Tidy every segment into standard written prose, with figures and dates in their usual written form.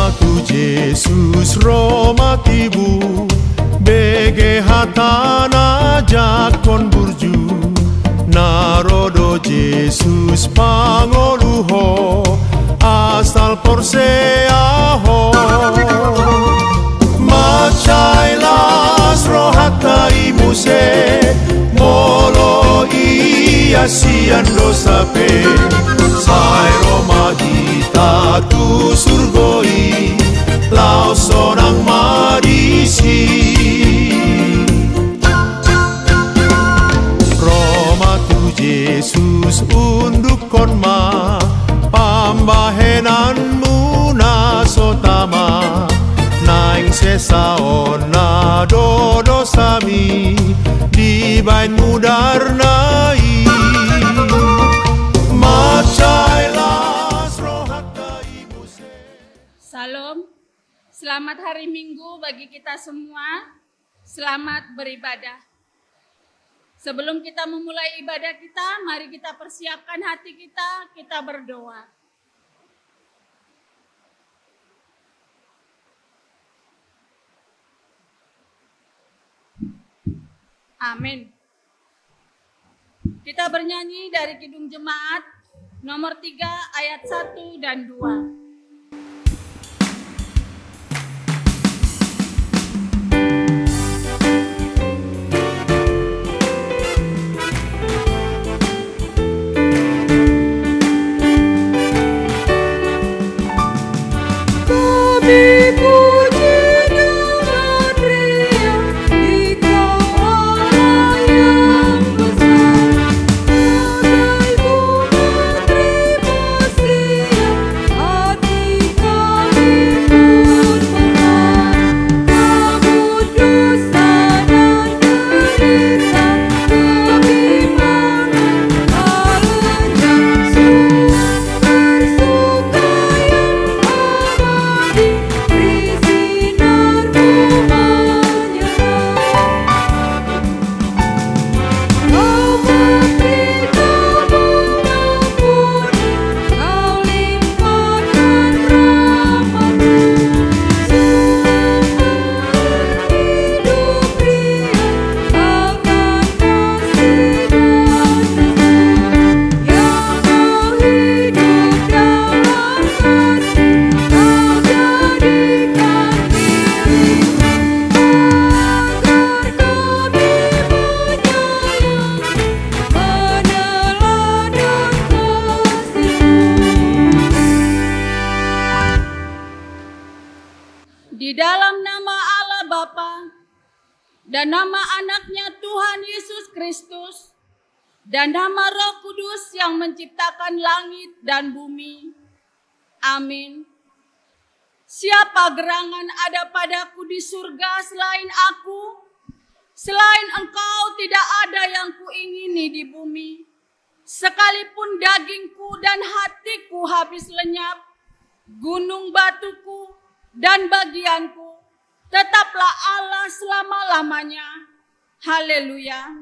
Yesus Roma tibu bege hatana jakon burju narodo Yesus pangoluho asal porseaho macailas rohata imuse molo ia sian dosape sai Roma hita tu surgoi lau sonang marisi Roma tu Yesus unduk konma pambahenanmu nasotama naing sesaon na dodo sami di bain mudarnai macailas rohata imuse. Salam. Selamat hari Minggu bagi kita semua. Selamat beribadah. Sebelum kita memulai ibadah kita, mari kita persiapkan hati kita, kita berdoa. Amin. Kita bernyanyi dari Kidung Jemaat nomor 3 ayat 1 dan 2. Dan nama anaknya Tuhan Yesus Kristus, dan nama Roh Kudus yang menciptakan langit dan bumi. Amin. Siapa gerangan ada padaku di surga selain aku? Selain engkau tidak ada yang kuingini di bumi. Sekalipun dagingku dan hatiku habis lenyap, gunung batuku dan bagianku, tetaplah Allah selama-lamanya. Haleluya.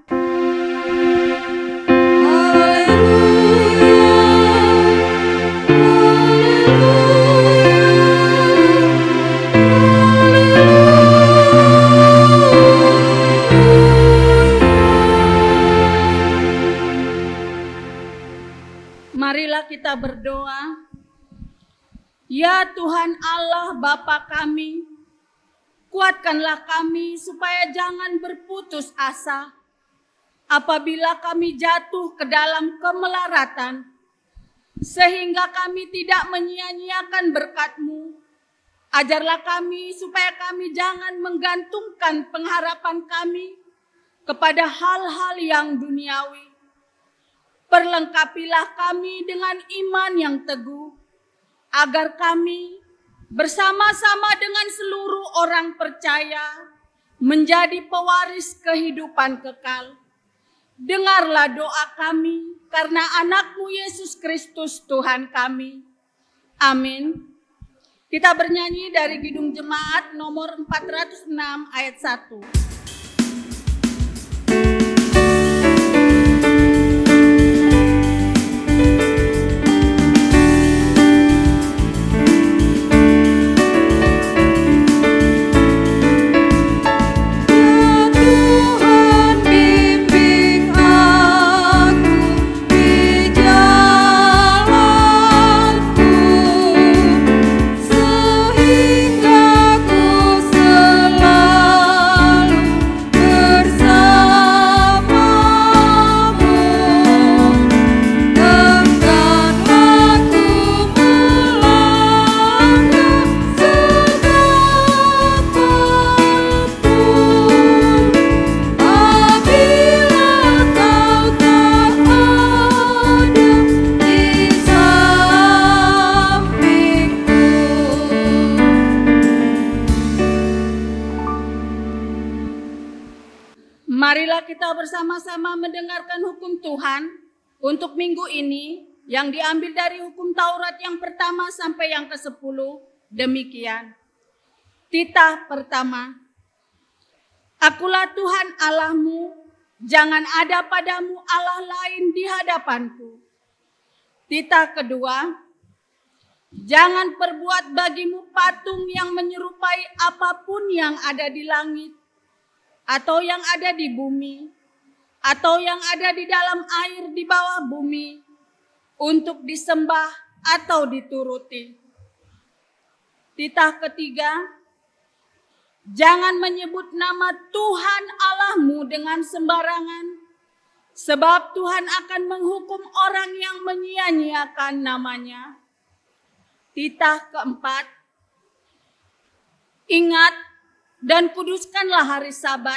Marilah kita berdoa. Ya Tuhan Allah Bapa kami, kuatkanlah kami supaya jangan berputus asa apabila kami jatuh ke dalam kemelaratan, sehingga kami tidak menyia-nyiakan berkat-Mu. Ajarlah kami supaya kami jangan menggantungkan pengharapan kami kepada hal-hal yang duniawi. Perlengkapilah kami dengan iman yang teguh, agar kami bersama-sama dengan seluruh orang percaya menjadi pewaris kehidupan kekal. Dengarlah doa kami karena anakmu Yesus Kristus Tuhan kami. Amin. Kita bernyanyi dari Kidung Jemaat nomor 406 ayat 1. Marilah kita bersama-sama mendengarkan hukum Tuhan untuk minggu ini yang diambil dari hukum Taurat yang pertama sampai yang ke-10. Demikian. Titah pertama. Akulah Tuhan Allahmu, jangan ada padamu Allah lain di hadapanku. Titah kedua. Jangan perbuat bagimu patung yang menyerupai apapun yang ada di langit, atau yang ada di bumi, atau yang ada di dalam air di bawah bumi, untuk disembah atau dituruti. Titah ketiga, jangan menyebut nama Tuhan Allahmu dengan sembarangan, sebab Tuhan akan menghukum orang yang menyia-nyiakan namanya. Titah keempat, ingat dan kuduskanlah hari Sabat.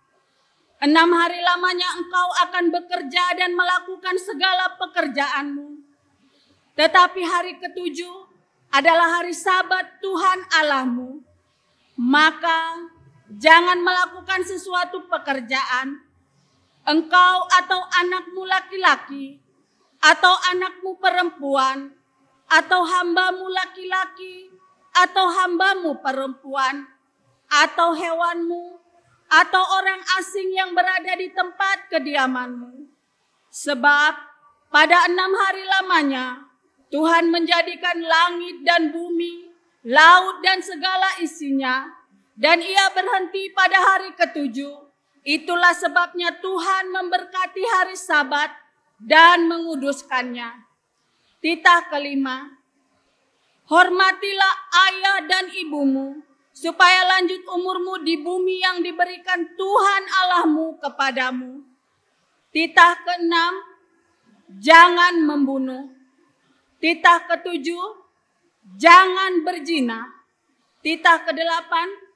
6 hari lamanya engkau akan bekerja dan melakukan segala pekerjaanmu. Tetapi hari ke-7 adalah hari Sabat Tuhan Allahmu. Maka jangan melakukan sesuatu pekerjaan, engkau atau anakmu laki-laki, atau anakmu perempuan, atau hambamu laki-laki, atau hambamu perempuan, atau hewanmu, atau orang asing yang berada di tempat kediamanmu. Sebab pada 6 hari lamanya Tuhan menjadikan langit dan bumi, laut dan segala isinya, dan Ia berhenti pada hari ke-7. Itulah sebabnya Tuhan memberkati hari Sabat dan menguduskannya. Titah kelima, hormatilah ayah dan ibumu, supaya lanjut umurmu di bumi yang diberikan Tuhan Allahmu kepadamu. Titah keenam, jangan membunuh. Titah ke-7, jangan berzina. Titah ke-8,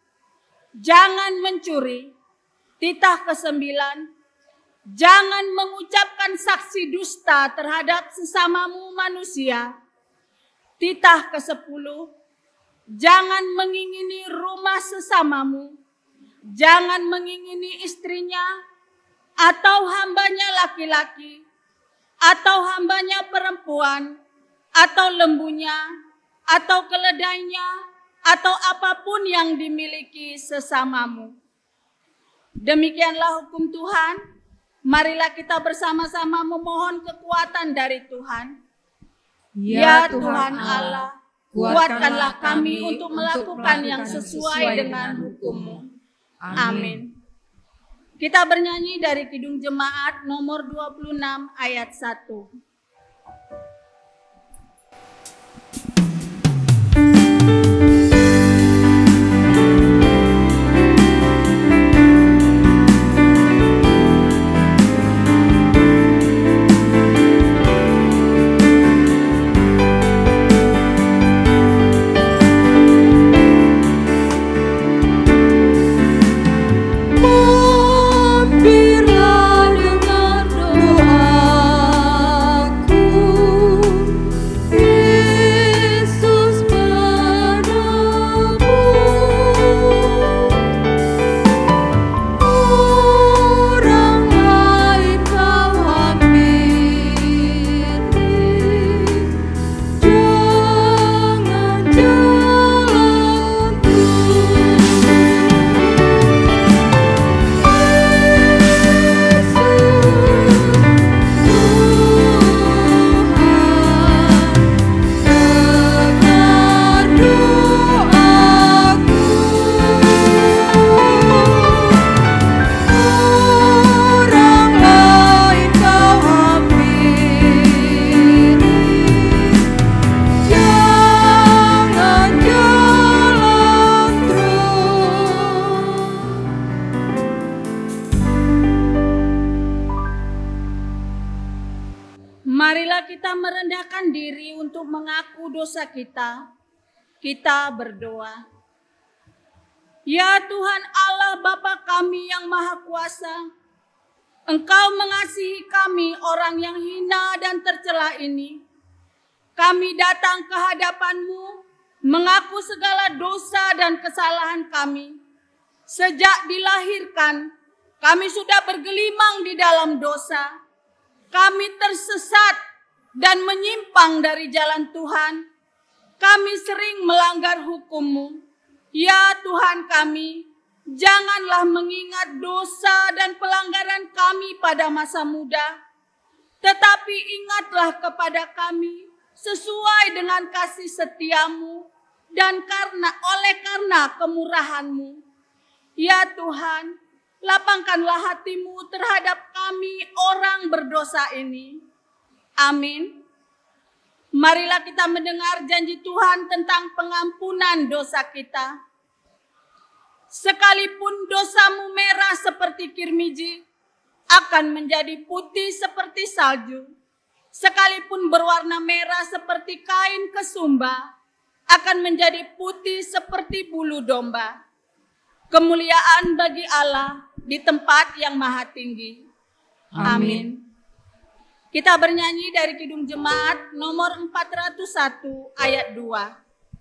jangan mencuri. Titah ke-9, jangan mengucapkan saksi dusta terhadap sesamamu manusia. Titah ke-10, jangan mengingini rumah sesamamu. Jangan mengingini istrinya, atau hambanya laki-laki, atau hambanya perempuan, atau lembunya, atau keledainya, atau apapun yang dimiliki sesamamu. Demikianlah hukum Tuhan. Marilah kita bersama-sama memohon kekuatan dari Tuhan. Ya Tuhan Allah, kuatkanlah kami untuk melakukan yang sesuai dengan hukum-Mu. Amin. Kita bernyanyi dari Kidung Jemaat nomor 26 ayat 1. Marilah kita merendahkan diri untuk mengaku dosa kita. Kita berdoa. Ya Tuhan Allah Bapa kami yang Maha Kuasa, Engkau mengasihi kami orang yang hina dan tercela ini. Kami datang ke hadapan-Mu mengaku segala dosa dan kesalahan kami. Sejak dilahirkan, kami sudah bergelimang di dalam dosa. Kami tersesat dan menyimpang dari jalan Tuhan. Kami sering melanggar hukum-Mu. Ya Tuhan kami, janganlah mengingat dosa dan pelanggaran kami pada masa muda, tetapi ingatlah kepada kami sesuai dengan kasih setia-Mu dan oleh karena kemurahan-Mu. Ya Tuhan, lapangkanlah hati-Mu terhadap kami orang berdosa ini. Amin. Marilah kita mendengar janji Tuhan tentang pengampunan dosa kita. Sekalipun dosamu merah seperti kirmiji, akan menjadi putih seperti salju. Sekalipun berwarna merah seperti kain kesumba, akan menjadi putih seperti bulu domba. Kemuliaan bagi Allah di tempat yang maha tinggi. Amin. Kita bernyanyi dari Kidung Jemaat nomor 401 ayat 2.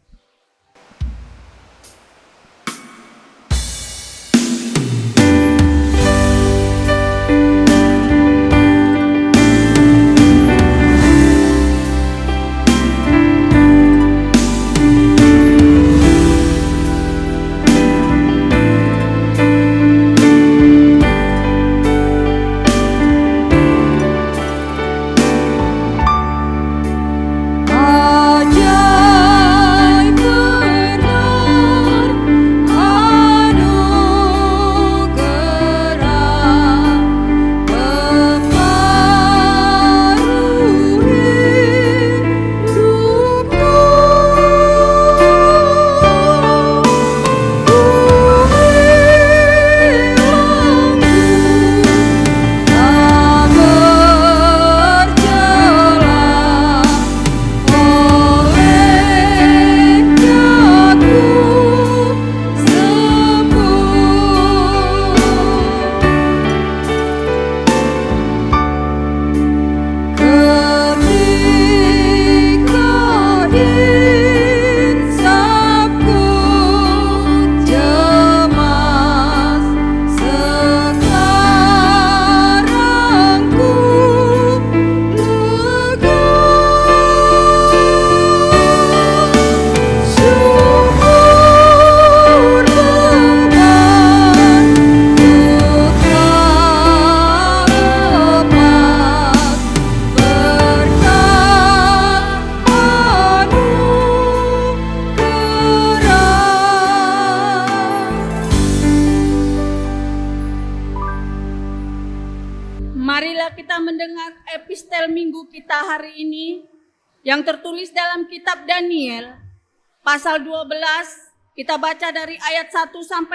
Yang tertulis dalam kitab Daniel, pasal 12, kita baca dari ayat 1 sampai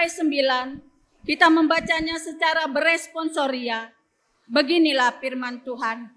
9, kita membacanya secara beresponsoria. Beginilah firman Tuhan.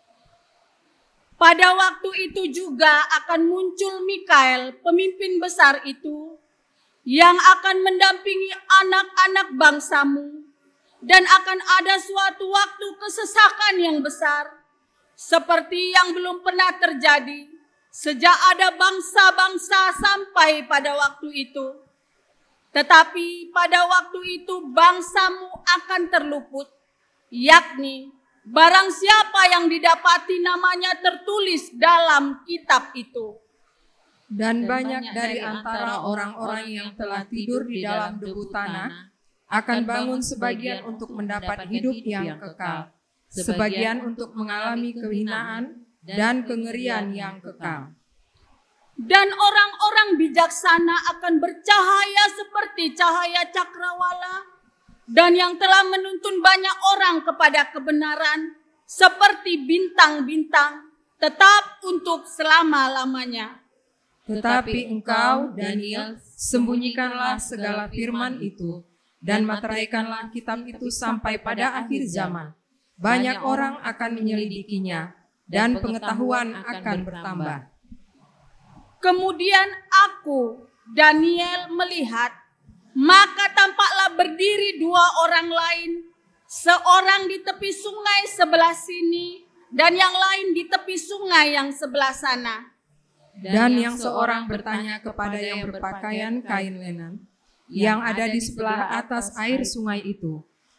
Pada waktu itu juga akan muncul Mikael, pemimpin besar itu, yang akan mendampingi anak-anak bangsamu, dan akan ada suatu waktu kesesakan yang besar, seperti yang belum pernah terjadi sejak ada bangsa-bangsa sampai pada waktu itu. Tetapi pada waktu itu bangsamu akan terluput, yakni barang siapa yang didapati namanya tertulis dalam kitab itu. Dan banyak dari antara orang-orang yang telah tidur di dalam debu tanah akan bangun sebagian untuk mendapat hidup yang kekal, sebagian untuk mengalami kehinaan dan kengerian yang kekal. Dan orang-orang bijaksana akan bercahaya seperti cahaya cakrawala, dan yang telah menuntun banyak orang kepada kebenaran seperti bintang-bintang, tetap untuk selama-lamanya. Tetapi engkau, Daniel, sembunyikanlah segala firman itu, dan materaikanlah kitab itu sampai pada akhir zaman. Banyak orang akan menyelidikinya, dan pengetahuan akan bertambah. Kemudian aku, Daniel, melihat, maka tampaklah berdiri dua orang lain, seorang di tepi sungai sebelah sini, dan yang lain di tepi sungai yang sebelah sana. Dan yang seorang bertanya kepada yang berpakaian kain lenan, yang ada di sebelah atas air sungai itu,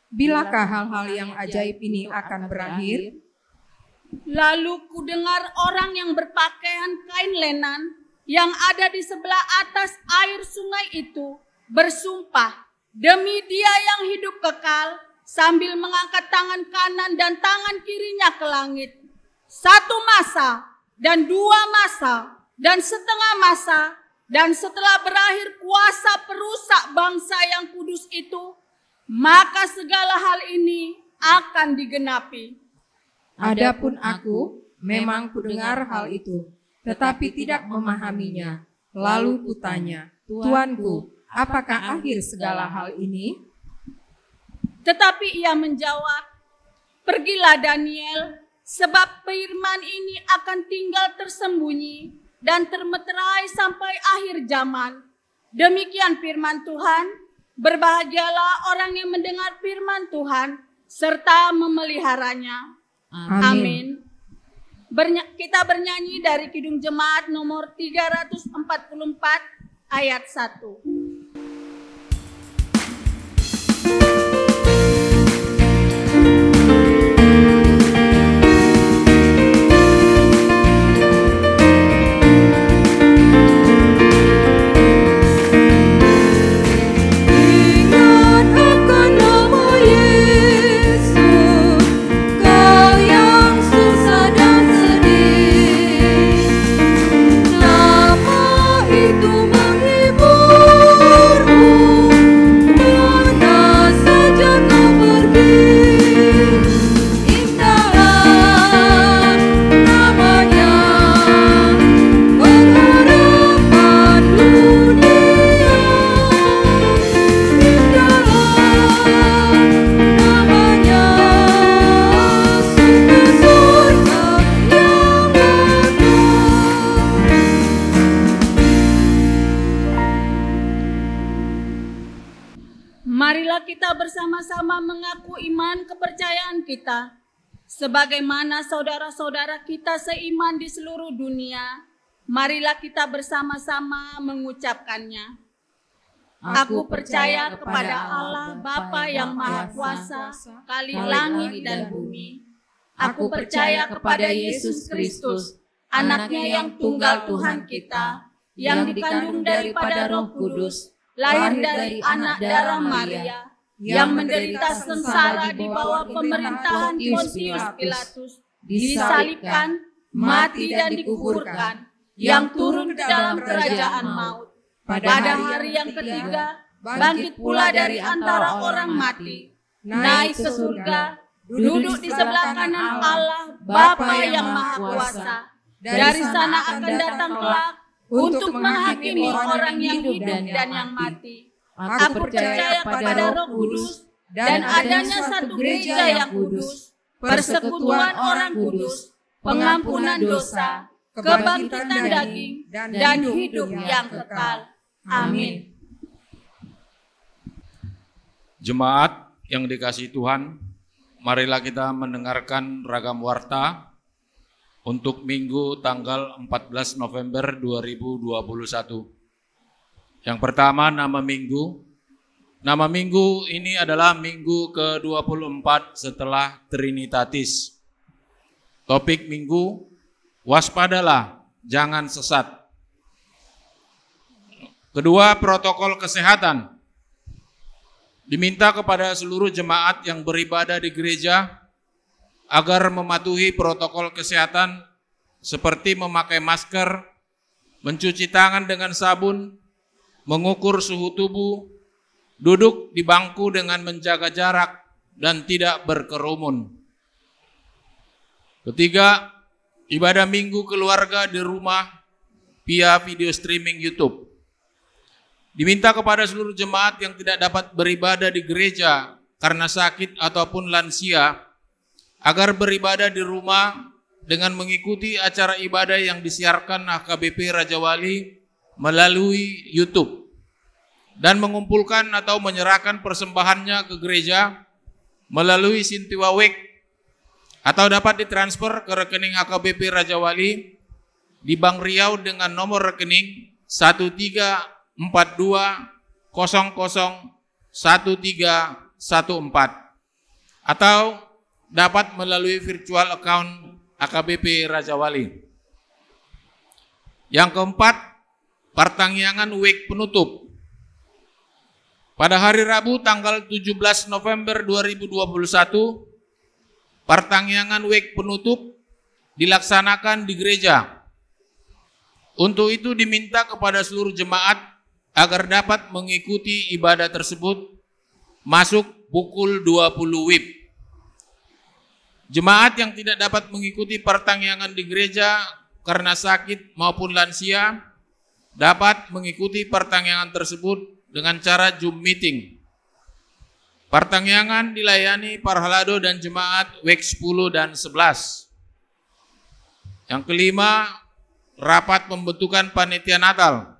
Bilakah hal-hal yang ajaib ini akan berakhir? Lalu kudengar orang yang berpakaian kain lenan yang ada di sebelah atas air sungai itu bersumpah demi Dia yang hidup kekal sambil mengangkat tangan kanan dan tangan kirinya ke langit. 1 masa dan 2 masa dan setengah masa, dan setelah berakhir kuasa perusak bangsa yang kudus itu, maka segala hal ini akan digenapi. Adapun aku memang kudengar hal itu, tetapi tidak memahaminya. Lalu kutanya, Tuanku, apakah akhir segala hal ini? Tetapi ia menjawab, pergilah Daniel, sebab firman ini akan tinggal tersembunyi dan termeterai sampai akhir zaman. Demikian firman Tuhan, berbahagialah orang yang mendengar firman Tuhan, serta memeliharanya. Amin. Kita bernyanyi dari Kidung Jemaat nomor 344 ayat 1. Marilah kita bersama-sama mengaku iman kepercayaan kita, sebagaimana saudara-saudara kita seiman di seluruh dunia. Marilah kita bersama-sama mengucapkannya. Aku percaya kepada Allah Bapa yang Maha Kuasa, Kali langit dan bumi. Aku percaya kepada Yesus Kristus, Anaknya yang tunggal Tuhan kita, yang dikandung daripada Roh Kudus, lahir dari anak darah Maria, yang menderita sengsara di bawah pemerintahan Pontius Pilatus, disalibkan, mati dan dikuburkan, yang turun ke dalam kerajaan maut. Pada hari yang ketiga, bangkit pula dari antara orang mati, naik ke surga, duduk di sebelah kanan Allah Bapa yang Maha Kuasa. Dari sana akan datang kelak untuk menghakimi orang yang hidup dan yang mati. Aku percaya kepada Roh Kudus dan adanya satu gereja yang kudus, persekutuan orang kudus, pengampunan dosa, kebangkitan daging, dan hidup yang kekal. Amin. Jemaat yang dikasihi Tuhan, marilah kita mendengarkan ragam warta untuk Minggu tanggal 14 November 2021. Yang pertama, nama Minggu. Nama Minggu ini adalah Minggu ke-24 setelah Trinitatis. Topik Minggu, waspadalah, jangan sesat. Kedua, protokol kesehatan. Diminta kepada seluruh jemaat yang beribadah di gereja agar mematuhi protokol kesehatan seperti memakai masker, mencuci tangan dengan sabun, mengukur suhu tubuh, duduk di bangku dengan menjaga jarak, dan tidak berkerumun. Ketiga, ibadah minggu keluarga di rumah via video streaming YouTube. Diminta kepada seluruh jemaat yang tidak dapat beribadah di gereja karena sakit ataupun lansia, agar beribadah di rumah dengan mengikuti acara ibadah yang disiarkan HKBP Raja Wali melalui YouTube dan mengumpulkan atau menyerahkan persembahannya ke gereja melalui Sintiwawek atau dapat ditransfer ke rekening HKBP Raja Wali di Bank Riau dengan nomor rekening 1342001314 atau dapat melalui virtual account AKBP Raja Wali. Yang keempat, pertangyangan week penutup. Pada hari Rabu tanggal 17 November 2021, pertangyangan week penutup dilaksanakan di gereja. Untuk itu diminta kepada seluruh jemaat agar dapat mengikuti ibadah tersebut masuk pukul 20 WIB. Jemaat yang tidak dapat mengikuti pertangyangan di gereja karena sakit maupun lansia dapat mengikuti pertangyangan tersebut dengan cara Zoom meeting. Pertangyangan dilayani Parhalado dan jemaat WEK 10 dan 11. Yang kelima, rapat pembentukan panitia Natal.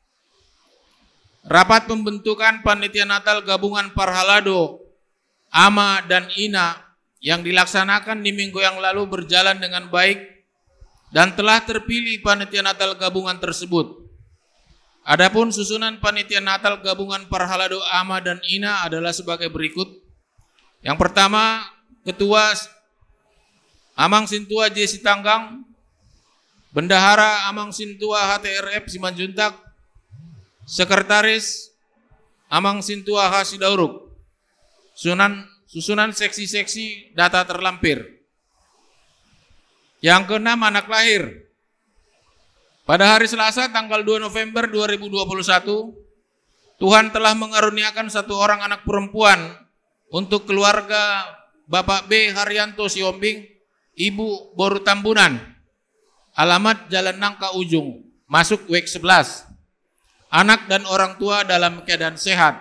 Rapat pembentukan panitia Natal gabungan Parhalado, AMA dan INA yang dilaksanakan di minggu yang lalu berjalan dengan baik dan telah terpilih panitia Natal gabungan tersebut. Adapun susunan panitia Natal gabungan Parhalado, AMA dan INA adalah sebagai berikut. Yang pertama, Ketua Amang Sintua J. Sitanggang, Bendahara Amang Sintua HTRF Simanjuntak, Sekretaris Amang Sintua H. Sidauruk. Susunan seksi-seksi data terlampir. Yang keenam, anak lahir. Pada hari Selasa tanggal 2 November 2021, Tuhan telah mengaruniakan satu orang anak perempuan untuk keluarga Bapak B. Haryanto Siombing, Ibu Boru Tambunan, alamat Jalan Nangka Ujung, masuk WEK 11. Anak dan orang tua dalam keadaan sehat.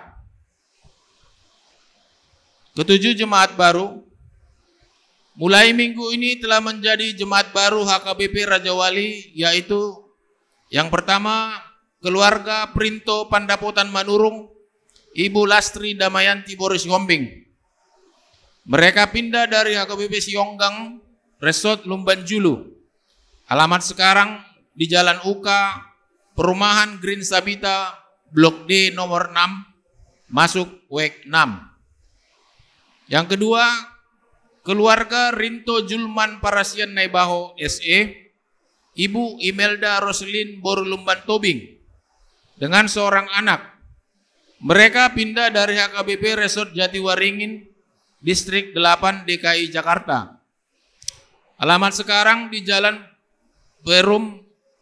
Ketujuh, jemaat baru. Mulai minggu ini telah menjadi jemaat baru HKBP Raja Wali, yaitu yang pertama, keluarga Printo Pandapotan Manurung, Ibu Lastri Damayanti Boris Gombing. Mereka pindah dari HKBP Sionggang, Resort Lumban Julu. Alamat sekarang di Jalan Uka, Perumahan Green Sabita, Blok D nomor 6, masuk WEK 6. Yang kedua, keluarga Rinto Julman Parasian Naibaho SE, Ibu Imelda Roselin Borulumban Tobing, dengan seorang anak. Mereka pindah dari HKBP Resort Jatiwaringin, Distrik 8 DKI Jakarta. Alamat sekarang di Jalan Perum,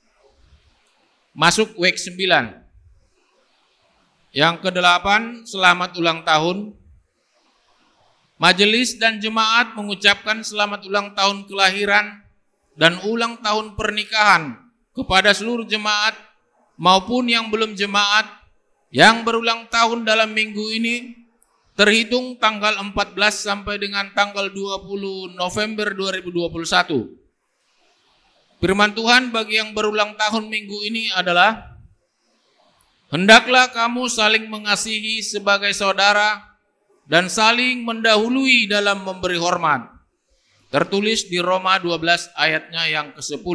masuk WEK 9. Yang kedelapan, selamat ulang tahun. Majelis dan jemaat mengucapkan selamat ulang tahun kelahiran dan ulang tahun pernikahan kepada seluruh jemaat maupun yang belum jemaat yang berulang tahun dalam minggu ini terhitung tanggal 14 sampai dengan tanggal 20 November 2021. Firman Tuhan bagi yang berulang tahun minggu ini adalah, hendaklah kamu saling mengasihi sebagai saudara dan saling mendahului dalam memberi hormat. Tertulis di Roma 12 ayatnya yang ke-10.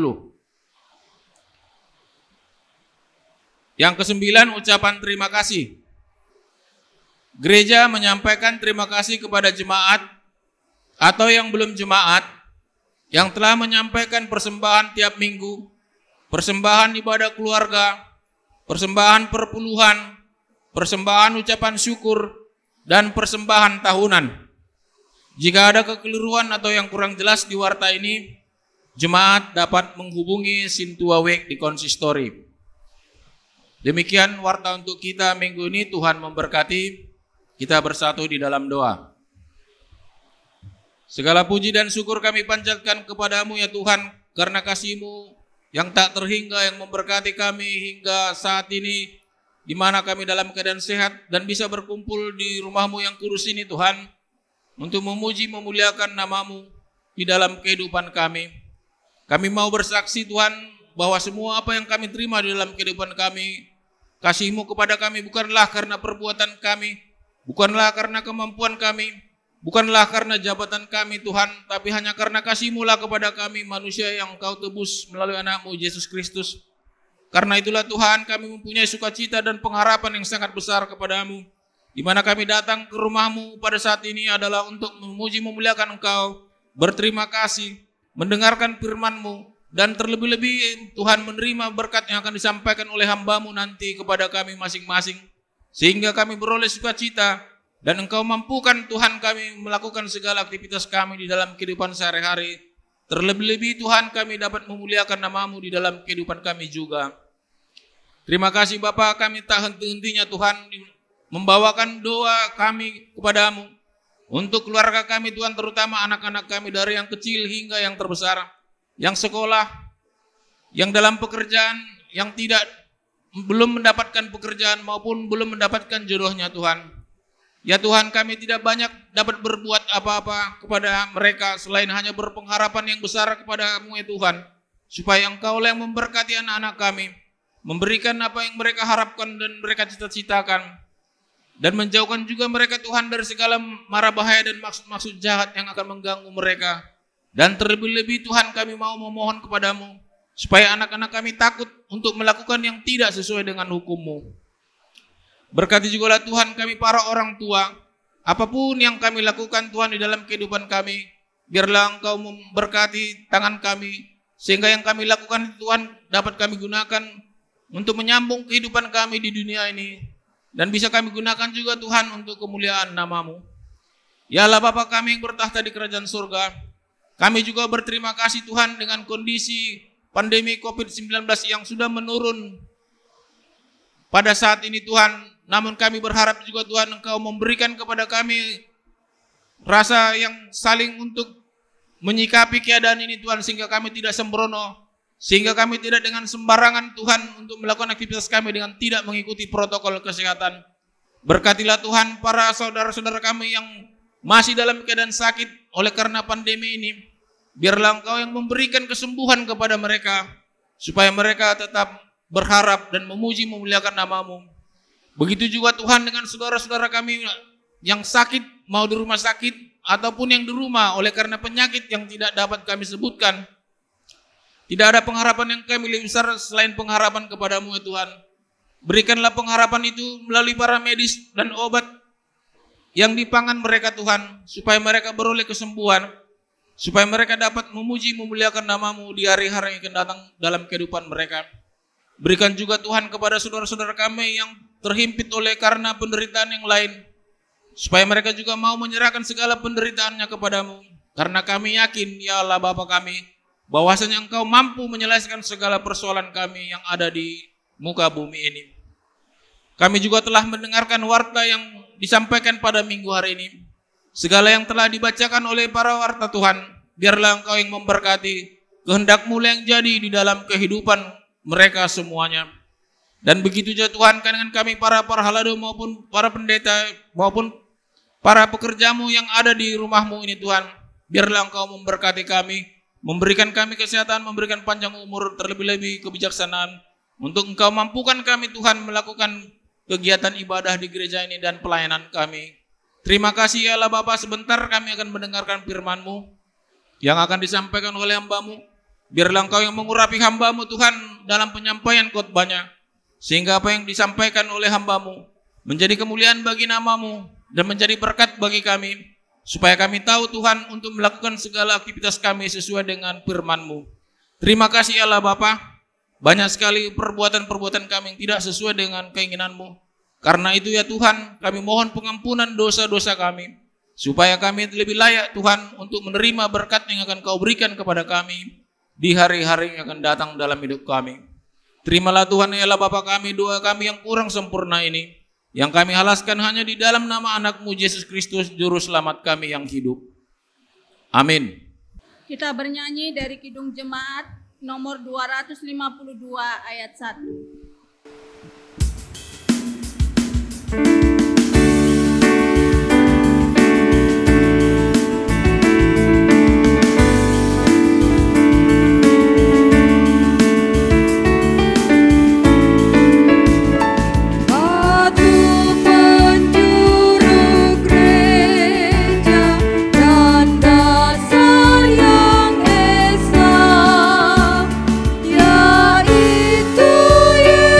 Yang ke-9, ucapan terima kasih. Gereja menyampaikan terima kasih kepada jemaat atau yang belum jemaat yang telah menyampaikan persembahan tiap minggu, persembahan ibadah keluarga, persembahan perpuluhan, persembahan ucapan syukur, dan persembahan tahunan. Jika ada kekeliruan atau yang kurang jelas di warta ini, jemaat dapat menghubungi Sintua WEK di konsistori. Demikian warta untuk kita minggu ini. Tuhan memberkati. Kita bersatu di dalam doa. Segala puji dan syukur kami panjatkan kepadamu ya Tuhan, karena kasih-Mu yang tak terhingga yang memberkati kami hingga saat ini, di mana kami dalam keadaan sehat dan bisa berkumpul di rumah-Mu yang kudus ini Tuhan, untuk memuji memuliakan nama-Mu di dalam kehidupan kami. Kami mau bersaksi Tuhan bahwa semua apa yang kami terima di dalam kehidupan kami, kasih-Mu kepada kami bukanlah karena perbuatan kami, bukanlah karena kemampuan kami, bukanlah karena jabatan kami Tuhan, tapi hanya karena kasih-Mu lah kepada kami manusia yang Kau tebus melalui anak-Mu Yesus Kristus. Karena itulah Tuhan kami mempunyai sukacita dan pengharapan yang sangat besar kepada-Mu, di mana kami datang ke rumah-Mu pada saat ini adalah untuk memuji memuliakan Engkau, berterima kasih, mendengarkan firman-Mu, dan terlebih-lebih Tuhan menerima berkat yang akan disampaikan oleh hamba-Mu nanti kepada kami masing-masing, sehingga kami beroleh sukacita, dan Engkau mampukan Tuhan kami melakukan segala aktivitas kami di dalam kehidupan sehari-hari. Terlebih-lebih Tuhan kami dapat memuliakan nama-Mu di dalam kehidupan kami juga. Terima kasih Bapa, kami tak henti-hentinya Tuhan membawakan doa kami kepada-Mu untuk keluarga kami Tuhan, terutama anak-anak kami dari yang kecil hingga yang terbesar, yang sekolah, yang dalam pekerjaan, yang belum mendapatkan pekerjaan maupun belum mendapatkan jodohnya Tuhan. Ya Tuhan, kami tidak banyak dapat berbuat apa-apa kepada mereka selain hanya berpengharapan yang besar kepada-Mu ya Tuhan, supaya Engkau yang memberkati anak-anak kami, memberikan apa yang mereka harapkan dan mereka cita-citakan, dan menjauhkan juga mereka Tuhan dari segala mara bahaya dan maksud-maksud jahat yang akan mengganggu mereka. Dan terlebih-lebih Tuhan kami mau memohon kepada-Mu supaya anak-anak kami takut untuk melakukan yang tidak sesuai dengan hukum-Mu. Berkati juga Tuhan kami para orang tua, apapun yang kami lakukan Tuhan di dalam kehidupan kami, biarlah Engkau memberkati tangan kami, sehingga yang kami lakukan Tuhan dapat kami gunakan untuk menyambung kehidupan kami di dunia ini, dan bisa kami gunakan juga Tuhan untuk kemuliaan nama-Mu. Ya Allah Bapa kami yang bertahta di kerajaan surga, kami juga berterima kasih Tuhan dengan kondisi pandemi COVID-19 yang sudah menurun pada saat ini Tuhan. Namun kami berharap juga Tuhan Engkau memberikan kepada kami rasa yang saling untuk menyikapi keadaan ini Tuhan, sehingga kami tidak sembrono, sehingga kami tidak dengan sembarangan Tuhan untuk melakukan aktivitas kami dengan tidak mengikuti protokol kesehatan. Berkatilah Tuhan para saudara-saudara kami yang masih dalam keadaan sakit oleh karena pandemi ini. Biarlah Engkau yang memberikan kesembuhan kepada mereka, supaya mereka tetap berharap dan memuji memuliakan nama-Mu. Begitu juga Tuhan dengan saudara-saudara kami yang sakit, mau di rumah sakit ataupun yang di rumah oleh karena penyakit yang tidak dapat kami sebutkan. Tidak ada pengharapan yang kami lebih besar selain pengharapan kepada-Mu ya Tuhan. Berikanlah pengharapan itu melalui para medis dan obat yang di pangan mereka Tuhan, supaya mereka beroleh kesembuhan, supaya mereka dapat memuji memuliakan nama-Mu di hari-hari yang akan datang dalam kehidupan mereka. Berikan juga Tuhan kepada saudara-saudara kami yang terhimpit oleh karena penderitaan yang lain, supaya mereka juga mau menyerahkan segala penderitaannya kepada-Mu, karena kami yakin ya Allah Bapa kami, bahwasanya Engkau mampu menyelesaikan segala persoalan kami yang ada di muka bumi ini. Kami juga telah mendengarkan warta yang disampaikan pada minggu hari ini. Segala yang telah dibacakan oleh para warta Tuhan, biarlah Engkau yang memberkati, kehendak-Mu yang jadi di dalam kehidupan mereka semuanya. Dan begitu juga Tuhan dengan kami para halado maupun para pendeta maupun para pekerja-Mu yang ada di rumah-Mu ini Tuhan, biarlah Engkau memberkati kami, memberikan kami kesehatan, memberikan panjang umur, terlebih-lebih kebijaksanaan, untuk Engkau mampukan kami Tuhan melakukan kegiatan ibadah di gereja ini dan pelayanan kami. Terima kasih ya Allah Bapa, sebentar kami akan mendengarkan firman-Mu yang akan disampaikan oleh hamba-Mu. Biarlah Engkau yang mengurapi hamba-Mu Tuhan dalam penyampaian khotbahnya, sehingga apa yang disampaikan oleh hamba-Mu menjadi kemuliaan bagi nama-Mu dan menjadi berkat bagi kami, supaya kami tahu Tuhan untuk melakukan segala aktivitas kami sesuai dengan firman-Mu. Terima kasih Allah Bapa, banyak sekali perbuatan-perbuatan kami yang tidak sesuai dengan keinginan-Mu. Karena itu ya Tuhan, kami mohon pengampunan dosa-dosa kami, supaya kami lebih layak Tuhan untuk menerima berkat yang akan Kau berikan kepada kami di hari-hari yang akan datang dalam hidup kami. Terimalah Tuhan ya Allah Bapa kami, doa kami yang kurang sempurna ini, yang kami halaskan hanya di dalam nama anak-Mu Yesus Kristus, Juru Selamat kami yang hidup. Amin. Kita bernyanyi dari Kidung Jemaat nomor 252 ayat 1. Yaitu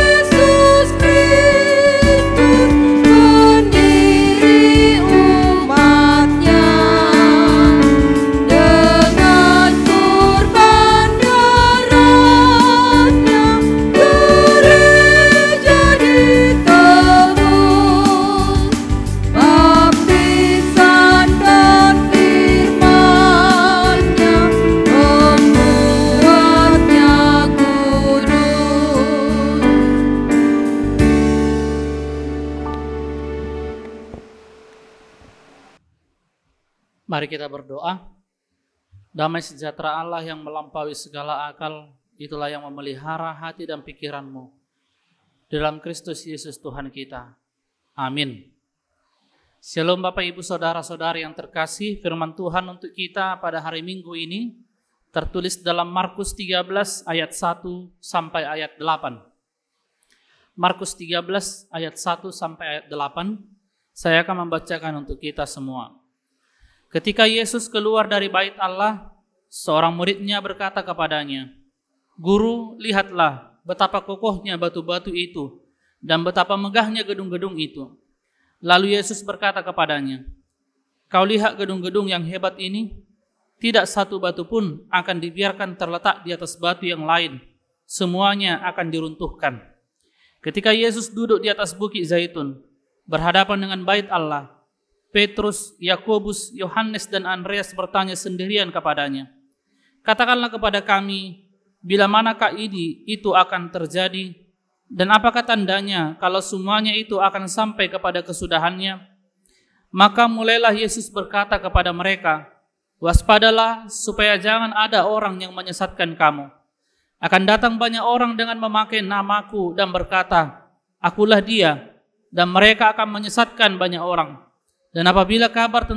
Mari kita berdoa. Damai sejahtera Allah yang melampaui segala akal, itulah yang memelihara hati dan pikiranmu. Dalam Kristus Yesus Tuhan kita. Amin. Shalom Bapak Ibu Saudara-saudari yang terkasih, firman Tuhan untuk kita pada hari Minggu ini tertulis dalam Markus 13 ayat 1 sampai ayat 8. Markus 13 ayat 1 sampai ayat 8. Saya akan membacakan untuk kita semua. Ketika Yesus keluar dari bait Allah, seorang muridnya berkata kepadanya, "Guru, lihatlah betapa kokohnya batu-batu itu dan betapa megahnya gedung-gedung itu." Lalu Yesus berkata kepadanya, "Kau lihat gedung-gedung yang hebat ini? Tidak satu batu pun akan dibiarkan terletak di atas batu yang lain. Semuanya akan diruntuhkan." Ketika Yesus duduk di atas bukit Zaitun, berhadapan dengan bait Allah, Petrus, Yakobus, Yohanes, dan Andreas bertanya sendirian kepadanya, "Katakanlah kepada kami, bila manakah itu akan terjadi, dan apakah tandanya kalau semuanya itu akan sampai kepada kesudahannya?" Maka mulailah Yesus berkata kepada mereka, "Waspadalah supaya jangan ada orang yang menyesatkan kamu. Akan datang banyak orang dengan memakai namaku dan berkata, 'Akulah dia,' dan mereka akan menyesatkan banyak orang. Dan apabila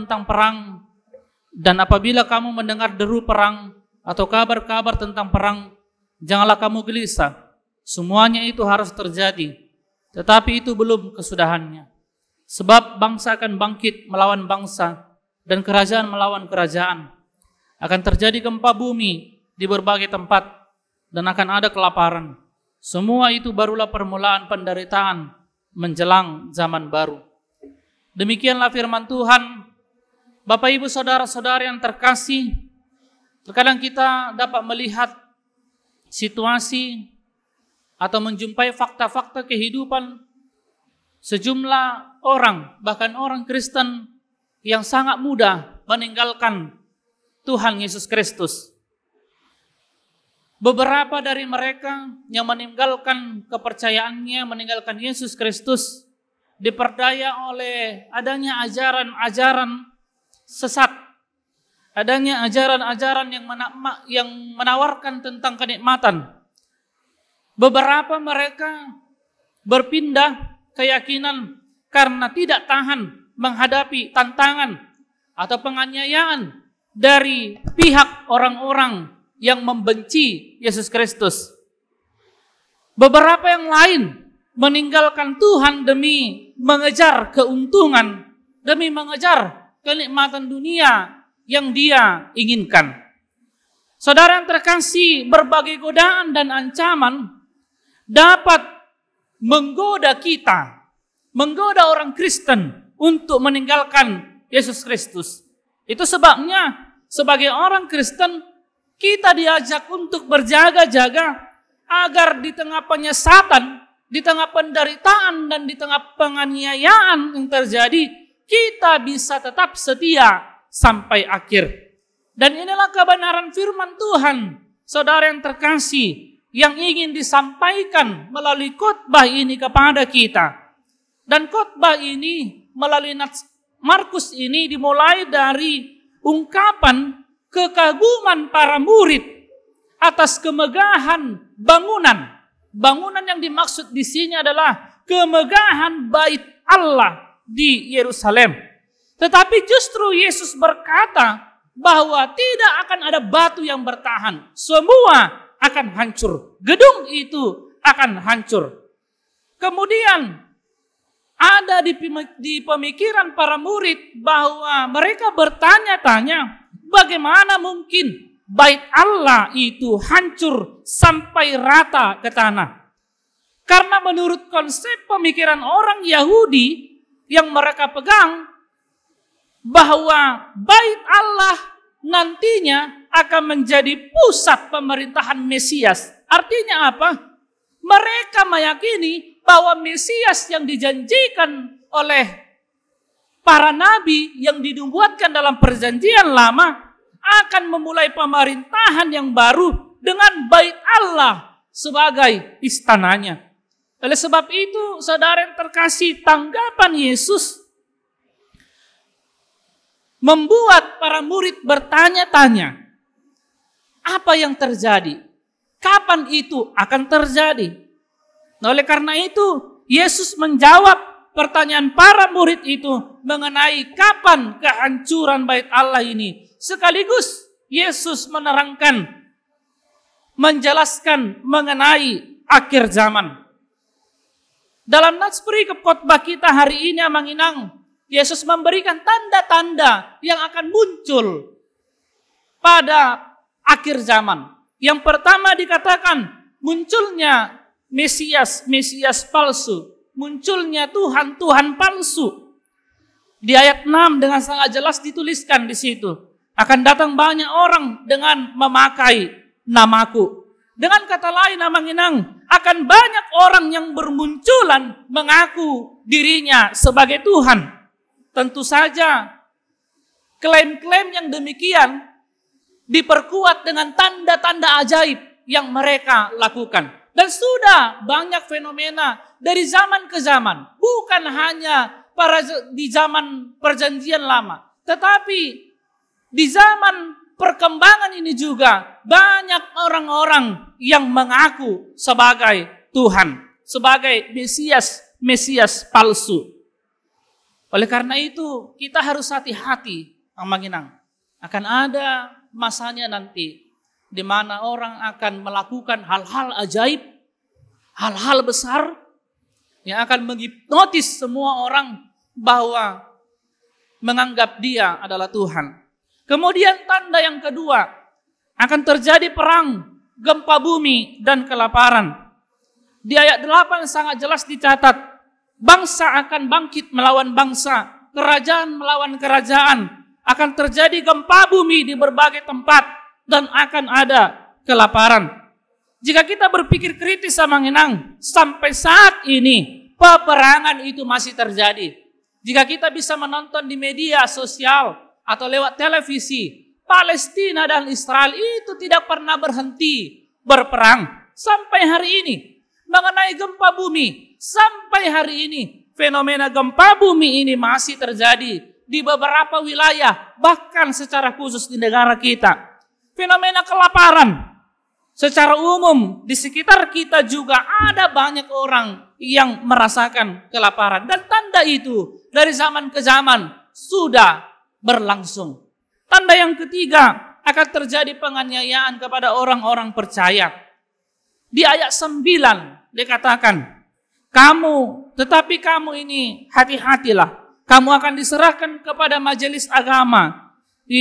kamu mendengar deru perang atau kabar-kabar tentang perang, janganlah kamu gelisah. Semuanya itu harus terjadi, tetapi itu belum kesudahannya. Sebab bangsa akan bangkit melawan bangsa dan kerajaan melawan kerajaan. Akan terjadi gempa bumi di berbagai tempat dan akan ada kelaparan. Semua itu barulah permulaan penderitaan menjelang zaman baru." Demikianlah firman Tuhan. Bapak Ibu Saudara-saudari yang terkasih, terkadang kita dapat melihat situasi atau menjumpai fakta-fakta kehidupan sejumlah orang, bahkan orang Kristen yang sangat mudah meninggalkan Tuhan Yesus Kristus. Beberapa dari mereka yang meninggalkan kepercayaannya, meninggalkan Yesus Kristus, diperdaya oleh adanya ajaran-ajaran sesat, adanya ajaran-ajaran yang menawarkan tentang kenikmatan. Beberapa mereka berpindah keyakinan karena tidak tahan menghadapi tantangan atau penganiayaan dari pihak orang-orang yang membenci Yesus Kristus. Beberapa yang lain meninggalkan Tuhan demi mengejar keuntungan, demi mengejar kenikmatan dunia yang dia inginkan. Saudara yang terkasih, berbagai godaan dan ancaman dapat menggoda kita, menggoda orang Kristen untuk meninggalkan Yesus Kristus. Itu sebabnya sebagai orang Kristen kita diajak untuk berjaga-jaga agar di tengah penyesatan, di tengah penderitaan dan di tengah penganiayaan yang terjadi, kita bisa tetap setia sampai akhir. Dan inilah kebenaran firman Tuhan, saudara yang terkasih, yang ingin disampaikan melalui khotbah ini kepada kita. Dan khotbah ini melalui Markus ini dimulai dari ungkapan kekaguman para murid atas kemegahan bangunan. Bangunan yang dimaksud di sini adalah kemegahan bait Allah di Yerusalem. Tetapi justru Yesus berkata bahwa tidak akan ada batu yang bertahan. Semua akan hancur. Gedung itu akan hancur. Kemudian ada di pemikiran para murid bahwa mereka bertanya-tanya, bagaimana mungkin bait Allah itu hancur sampai rata ke tanah? Karena menurut konsep pemikiran orang Yahudi yang mereka pegang, bahwa bait Allah nantinya akan menjadi pusat pemerintahan Mesias. Artinya apa? Mereka meyakini bahwa Mesias yang dijanjikan oleh para nabi yang dinubuatkan dalam perjanjian lama akan memulai pemerintahan yang baru dengan bait Allah sebagai istananya. Oleh sebab itu, saudara yang terkasih, tanggapan Yesus membuat para murid bertanya-tanya, apa yang terjadi? Kapan itu akan terjadi? Nah, oleh karena itu, Yesus menjawab pertanyaan para murid itu mengenai kapan kehancuran bait Allah ini. Sekaligus Yesus menerangkan, menjelaskan mengenai akhir zaman. Dalam nats perikop khotbah kita hari ini, Amang Inang, Yesus memberikan tanda-tanda yang akan muncul pada akhir zaman. Yang pertama dikatakan munculnya Mesias palsu, munculnya Tuhan palsu. Di ayat 6 dengan sangat jelas dituliskan di situ, akan datang banyak orang dengan memakai namaku. Dengan kata lain, Amang Inang, akan banyak orang yang bermunculan mengaku dirinya sebagai Tuhan. Tentu saja klaim-klaim yang demikian diperkuat dengan tanda-tanda ajaib yang mereka lakukan. Dan sudah banyak fenomena dari zaman ke zaman. Bukan hanya di zaman perjanjian lama. Tetapi di zaman perkembangan ini juga banyak orang-orang yang mengaku sebagai Tuhan. Sebagai Mesias palsu. Oleh karena itu kita harus hati-hati, Amang Inang. Akan ada masanya nanti di mana orang akan melakukan hal-hal ajaib, hal-hal besar yang akan menghipnotis semua orang bahwa menganggap dia adalah Tuhan. Kemudian tanda yang kedua, akan terjadi perang, gempa bumi dan kelaparan. Di ayat 8 sangat jelas dicatat, bangsa akan bangkit melawan bangsa, kerajaan melawan kerajaan. Akan terjadi gempa bumi di berbagai tempat dan akan ada kelaparan. Jika kita berpikir kritis, Amang Inang, sampai saat ini peperangan itu masih terjadi. Jika kita bisa menonton di media sosial atau lewat televisi, Palestina dan Israel itu tidak pernah berhenti berperang sampai hari ini. Mengenai gempa bumi, sampai hari ini fenomena gempa bumi ini masih terjadi di beberapa wilayah, bahkan secara khusus di negara kita. Fenomena kelaparan secara umum di sekitar kita juga ada banyak orang yang merasakan kelaparan. Dan tanda itu dari zaman ke zaman sudah berlangsung. Tanda yang ketiga, akan terjadi penganiayaan kepada orang-orang percaya. Di ayat 9 dikatakan, tetapi kamu ini hati-hatilah. Kamu akan diserahkan kepada majelis agama.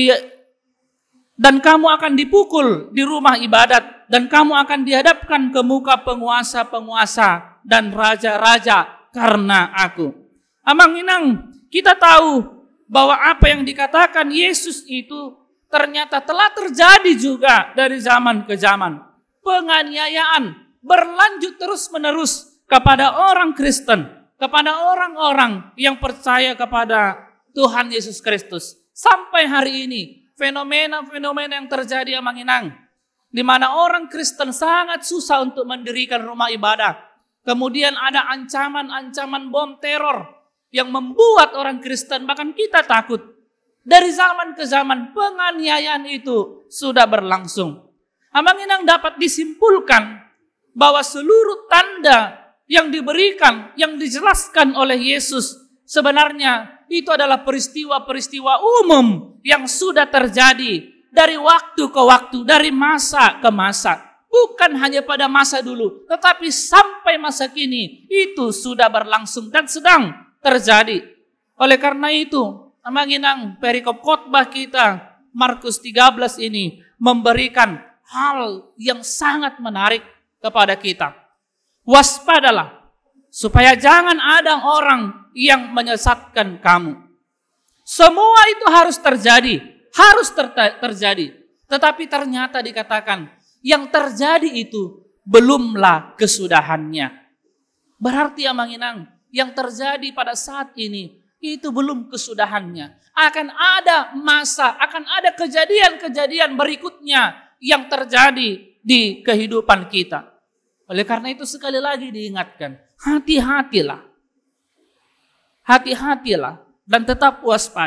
Dan kamu akan dipukul di rumah ibadat. Dan kamu akan dihadapkan ke muka penguasa-penguasa dan raja-raja karena aku. Amang Inang, kita tahu bahwa apa yang dikatakan Yesus itu ternyata telah terjadi juga dari zaman ke zaman. Penganiayaan berlanjut terus-menerus kepada orang Kristen, kepada orang-orang yang percaya kepada Tuhan Yesus Kristus. Sampai hari ini, fenomena-fenomena yang terjadi, Amang Inang, di mana orang Kristen sangat susah untuk mendirikan rumah ibadah. Kemudian ada ancaman-ancaman bom teror yang membuat orang Kristen, bahkan kita takut. Dari zaman ke zaman, penganiayaan itu sudah berlangsung. Amang Inang dapat disimpulkan bahwa seluruh tanda yang diberikan, yang dijelaskan oleh Yesus, sebenarnya itu adalah peristiwa-peristiwa umum yang sudah terjadi dari waktu ke waktu, dari masa ke masa. Bukan hanya pada masa dulu, tetapi sampai masa kini itu sudah berlangsung dan sedang terjadi. Oleh karena itu, Amang Inang, perikop khotbah kita Markus 13 ini memberikan hal yang sangat menarik kepada kita. Waspadalah, supaya jangan ada orang yang menyesatkan kamu. Semua itu harus terjadi, terjadi. Tetapi ternyata dikatakan, yang terjadi itu belumlah kesudahannya. Berarti, Amang Inang, yang terjadi pada saat ini itu belum kesudahannya. Akan ada masa, akan ada kejadian-kejadian berikutnya yang terjadi di kehidupan kita. Oleh karena itu sekali lagi diingatkan, hati-hatilah. Hati-hatilah dan tetap waspada.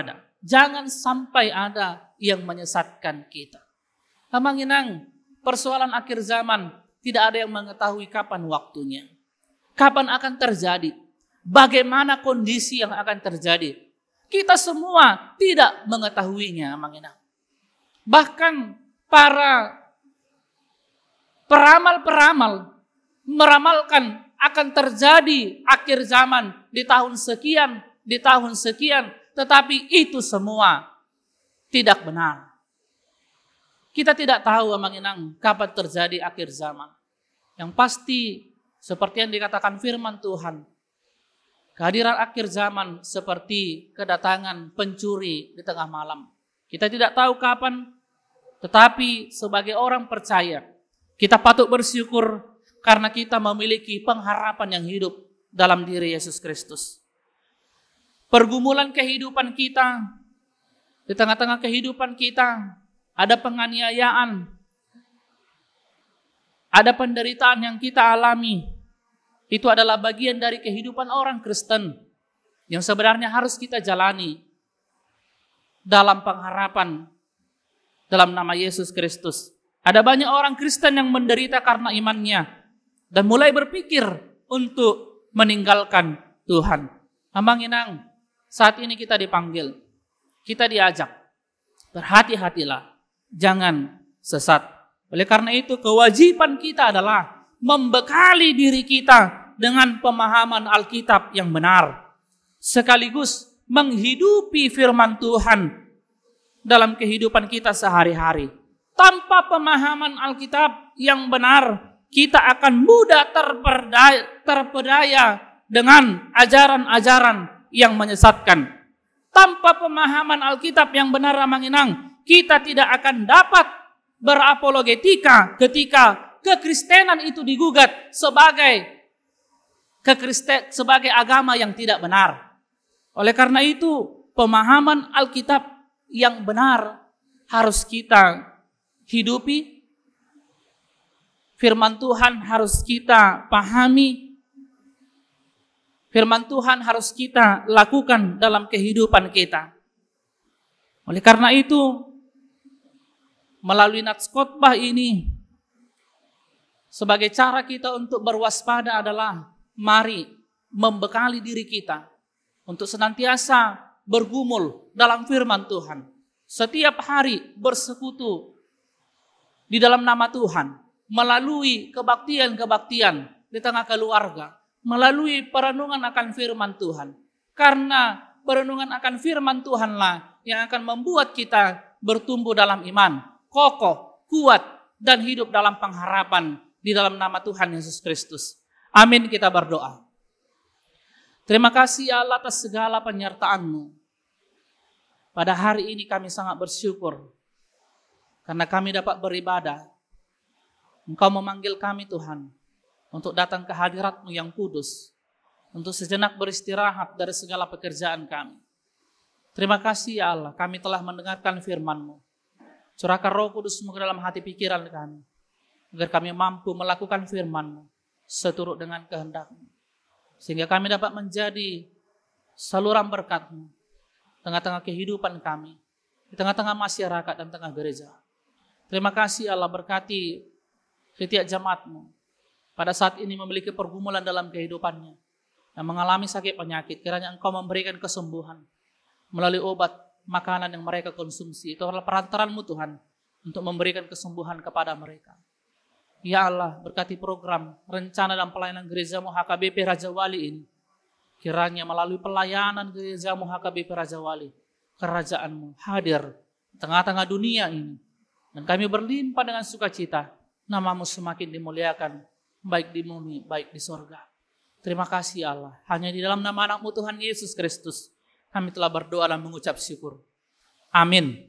jangan sampai ada yang menyesatkan kita. Amanginang, persoalan akhir zaman tidak ada yang mengetahui kapan waktunya. Kapan akan terjadi? Bagaimana kondisi yang akan terjadi? Kita semua tidak mengetahuinya, amanginang. Bahkan para peramal-peramal meramalkan akan terjadi akhir zaman di tahun sekian, tetapi itu semua tidak benar. Kita tidak tahu, amanginang, kapan terjadi akhir zaman. Yang pasti, seperti yang dikatakan firman Tuhan, kehadiran akhir zaman seperti kedatangan pencuri di tengah malam. Kita tidak tahu kapan, tetapi sebagai orang percaya, kita patut bersyukur karena kita memiliki pengharapan yang hidup dalam diri Yesus Kristus. Pergumulan kehidupan kita, di tengah-tengah kehidupan kita, ada penganiayaan, ada penderitaan yang kita alami. Itu adalah bagian dari kehidupan orang Kristen yang sebenarnya harus kita jalani dalam pengharapan dalam nama Yesus Kristus. Ada banyak orang Kristen yang menderita karena imannya dan mulai berpikir untuk meninggalkan Tuhan. Amanginang, saat ini kita dipanggil, kita diajak, berhati-hatilah, jangan sesat. Oleh karena itu, kewajiban kita adalah membekali diri kita dengan pemahaman Alkitab yang benar, sekaligus menghidupi firman Tuhan dalam kehidupan kita sehari-hari. Tanpa pemahaman Alkitab yang benar, kita akan mudah terpedaya dengan ajaran-ajaran yang menyesatkan. Tanpa pemahaman Alkitab yang benar, amanginang, kita tidak akan dapat berapologetika ketika kekristenan itu digugat sebagai agama yang tidak benar. Oleh karena itu, pemahaman Alkitab yang benar harus kita hidupi. Firman Tuhan harus kita pahami. Firman Tuhan harus kita lakukan dalam kehidupan kita. Oleh karena itu, melalui nats khotbah ini, sebagai cara kita untuk berwaspada adalah mari membekali diri kita untuk senantiasa bergumul dalam firman Tuhan. Setiap hari bersekutu di dalam nama Tuhan, melalui kebaktian-kebaktian di tengah keluarga, melalui perenungan akan firman Tuhan. Karena perenungan akan firman Tuhanlah yang akan membuat kita bertumbuh dalam iman, kokoh, kuat, dan hidup dalam pengharapan di dalam nama Tuhan Yesus Kristus. Amin, kita berdoa. Terima kasih Allah atas segala penyertaan-Mu. Pada hari ini kami sangat bersyukur karena kami dapat beribadah. Engkau memanggil kami Tuhan untuk datang ke hadirat-Mu yang kudus, untuk sejenak beristirahat dari segala pekerjaan kami. Terima kasih ya Allah, kami telah mendengarkan firman-Mu. Curahkan Roh Kudus-Mu ke dalam hati pikiran kami, agar kami mampu melakukan firman-Mu seturut dengan kehendak-Mu, sehingga kami dapat menjadi saluran berkat-Mu tengah-tengah kehidupan kami, di tengah-tengah masyarakat dan tengah gereja. Terima kasih Allah, berkati setiap jemaat-Mu pada saat ini memiliki pergumulan dalam kehidupannya, yang mengalami sakit penyakit. Kiranya Engkau memberikan kesembuhan melalui obat, makanan yang mereka konsumsi. Itu adalah perantaran-Mu Tuhan untuk memberikan kesembuhan kepada mereka. Ya Allah, berkati program, rencana dan pelayanan gereja-Mu HKBP Raja Wali ini. Kiranya melalui pelayanan gereja-Mu HKBP Raja Wali, kerajaan-Mu hadir di tengah-tengah dunia ini. Dan kami berlimpah dengan sukacita, nama-Mu semakin dimuliakan, baik di bumi, baik di sorga. Terima kasih Allah, hanya di dalam nama anak-Mu Tuhan Yesus Kristus, kami telah berdoa dan mengucap syukur. Amin.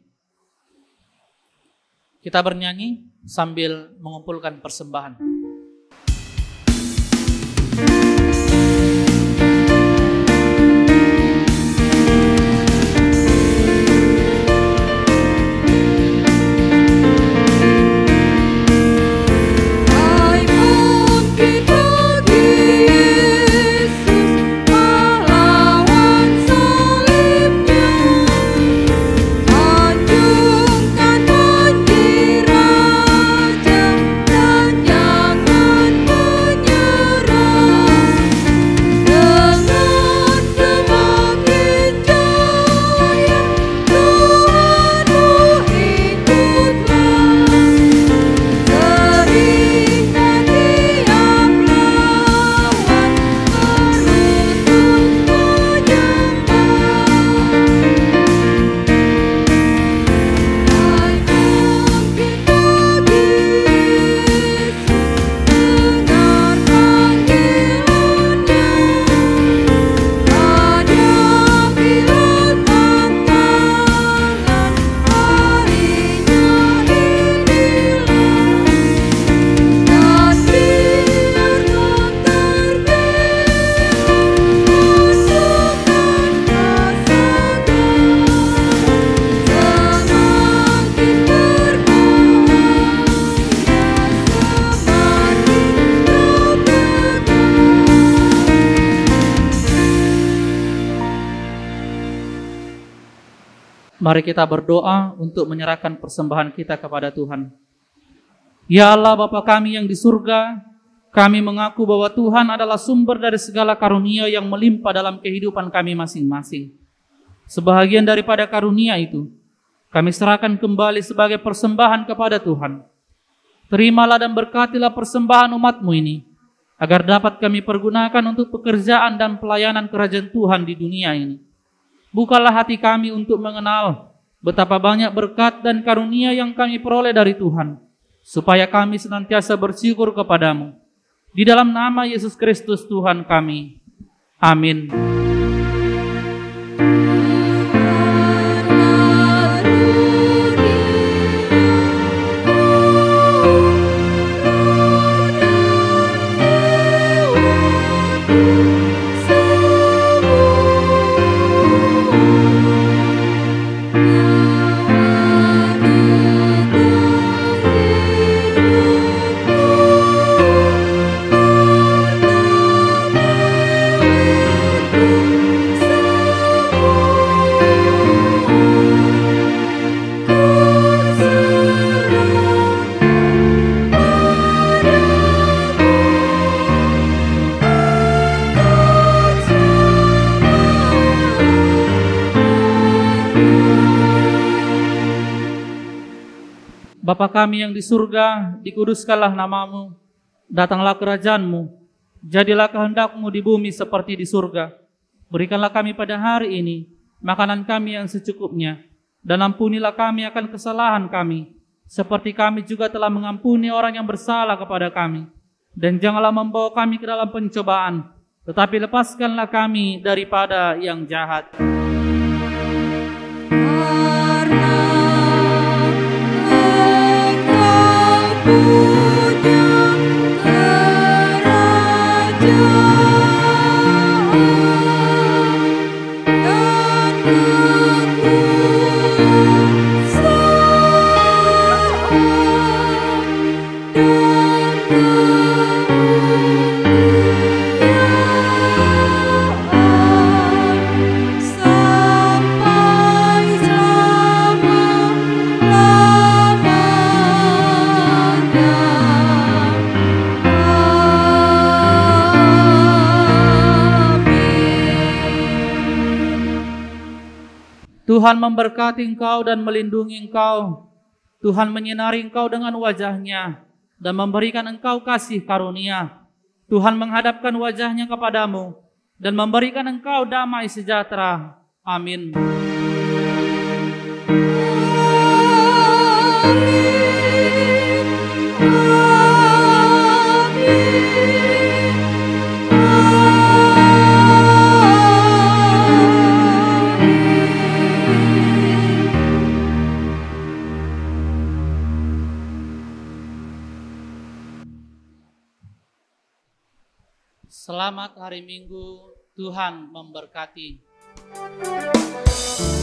Kita bernyanyi sambil mengumpulkan persembahan. Yesus pahlawan salibnya. Mari kita berdoa untuk menyerahkan persembahan kita kepada Tuhan. Ya Allah Bapa kami yang di surga, kami mengaku bahwa Tuhan adalah sumber dari segala karunia yang melimpah dalam kehidupan kami masing-masing. Sebahagian daripada karunia itu, kami serahkan kembali sebagai persembahan kepada Tuhan. Terimalah dan berkatilah persembahan umat-Mu ini, agar dapat kami pergunakan untuk pekerjaan dan pelayanan kerajaan Tuhan di dunia ini. Bukalah hati kami untuk mengenal betapa banyak berkat dan karunia yang kami peroleh dari Tuhan, supaya kami senantiasa bersyukur kepadamu. Di dalam nama Yesus Kristus Tuhan kami. Amin. Bapa kami yang di surga, dikuduskanlah nama-Mu, datanglah kerajaan-Mu, jadilah kehendak-Mu di bumi seperti di surga. Berikanlah kami pada hari ini makanan kami yang secukupnya, dan ampunilah kami akan kesalahan kami, seperti kami juga telah mengampuni orang yang bersalah kepada kami. Dan janganlah membawa kami ke dalam pencobaan, tetapi lepaskanlah kami daripada yang jahat. Tuhan memberkati engkau dan melindungi engkau. Tuhan menyinari engkau dengan wajah-Nya dan memberikan engkau kasih karunia. Tuhan menghadapkan wajah-Nya kepadamu dan memberikan engkau damai sejahtera. Amin. Selamat hari Minggu, Tuhan memberkati.